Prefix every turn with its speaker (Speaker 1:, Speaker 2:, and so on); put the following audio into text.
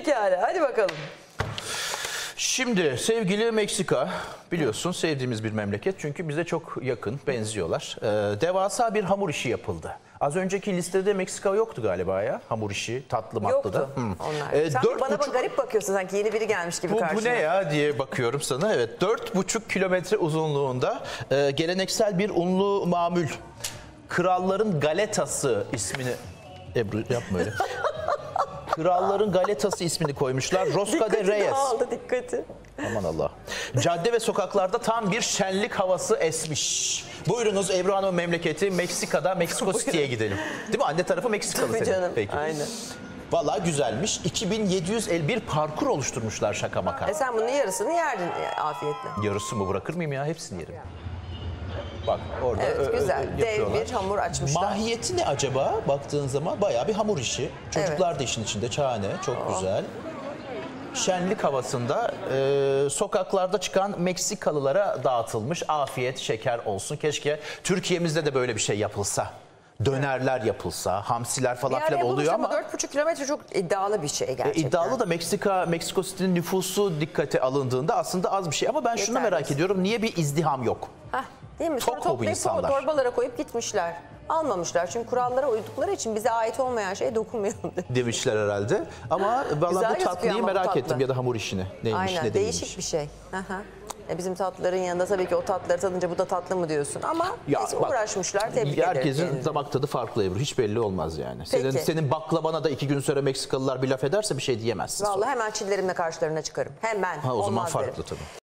Speaker 1: Pekala, hadi bakalım.
Speaker 2: Şimdi sevgili Meksika, biliyorsun sevdiğimiz bir memleket çünkü bize çok yakın, benziyorlar. Devasa bir hamur işi yapıldı. Az önceki listede Meksika yoktu galiba ya, hamur işi, tatlı matlıda.
Speaker 1: Yoktu onlar. Sen bana garip bakıyorsun, sanki yeni biri gelmiş gibi karşına.
Speaker 2: Bu ne ya diye bakıyorum sana. Evet, 4,5 kilometre uzunluğunda geleneksel bir unlu mamul. Kralların Galetası ismini... Ebru yapma öyle. Kralların Galetası ismini koymuşlar. Rosca de Reyes.
Speaker 1: Aldı dikkati.
Speaker 2: Aman Allah. Cadde ve sokaklarda tam bir şenlik havası esmiş. Buyurunuz Ebru Hanım memleketi Meksika'da Meksiko City'ye gidelim. Değil mi? Anne tarafı Meksikalı
Speaker 1: Tabii
Speaker 2: senin.
Speaker 1: canım.
Speaker 2: Peki.
Speaker 1: Aynen.
Speaker 2: Vallahi güzelmiş. 2751 parkur oluşturmuşlar şaka maka.
Speaker 1: Sen bunun yarısını yerdin afiyetle.
Speaker 2: Yarısı mı bırakır mıyım ya? Hepsini yerim. Bak orada
Speaker 1: Evet, güzel. Dev
Speaker 2: yapıyorlar.
Speaker 1: bir hamur açmışlar.
Speaker 2: Mahiyeti ne acaba? Baktığın zaman bayağı bir hamur işi. Çocuklar da işin içinde. Şahane. Çok güzel. Şenlik havasında sokaklarda çıkan Meksikalılara dağıtılmış. Afiyet, şeker olsun. Keşke Türkiye'mizde de böyle bir şey yapılsa. Dönerler yapılsa, hamsiler falan filan oluyor ama
Speaker 1: 4,5 kilometre çok iddialı bir şey gerçekten.
Speaker 2: iddialı da Meksiko City'nin nüfusu dikkate alındığında aslında az bir şey ama ben şunu merak ediyorum. Niye bir izdiham yok?
Speaker 1: Hah, değil mi?
Speaker 2: Çok
Speaker 1: Sonra
Speaker 2: bu
Speaker 1: toplayıp
Speaker 2: insanlar.
Speaker 1: torbalara koyup gitmişler. Almamışlar çünkü kurallara uydukları için bize ait olmayan şeye dokunmayalım dedi.
Speaker 2: Demişler herhalde. Ama
Speaker 1: Güzel
Speaker 2: vallahi bu
Speaker 1: gözüküyor
Speaker 2: tatlıyı
Speaker 1: ama bu
Speaker 2: merak
Speaker 1: tatlı.
Speaker 2: ettim ya da hamur işini. Neymiş
Speaker 1: Aynen,
Speaker 2: ne değilmiş.
Speaker 1: değişik bir şey. Aha. Bizim tatlıların yanında tabii ki o tatlıları tadınca bu da tatlı mı diyorsun ama
Speaker 2: Ya
Speaker 1: neyse,
Speaker 2: bak,
Speaker 1: uğraşmışlar, tebrik ederim.
Speaker 2: herkesin damak tadı farklı Ebru. Hiç belli olmaz yani.
Speaker 1: Peki.
Speaker 2: Senin baklavana da 2 gün sonra Meksikalılar bir laf ederse bir şey diyemezsin.
Speaker 1: Vallahi hemen çillerimle karşılarına çıkarım. Hemen.
Speaker 2: O zaman
Speaker 1: Olmaz
Speaker 2: farklı
Speaker 1: derim.
Speaker 2: tabii.